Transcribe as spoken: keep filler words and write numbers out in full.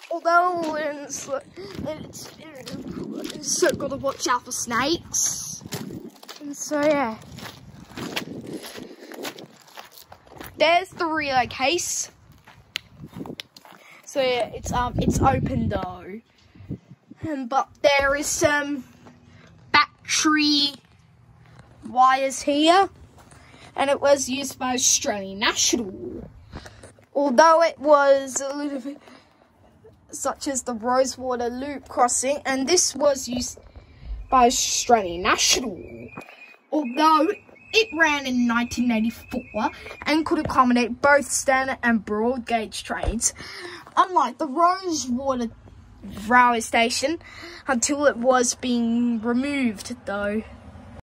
although it's, it's, it's so got to watch out for snakes. And so yeah, there's the relay case. So yeah, it's um it's open though, um, but there is some battery wires here, and it was used by Australian National. Although it was a little bit such as the Rosewater Loop crossing, and this was used by Australian National. Although it ran in nineteen eighty-four and could accommodate both standard and broad gauge trains, unlike the Rosewater railway station, until it was being removed though.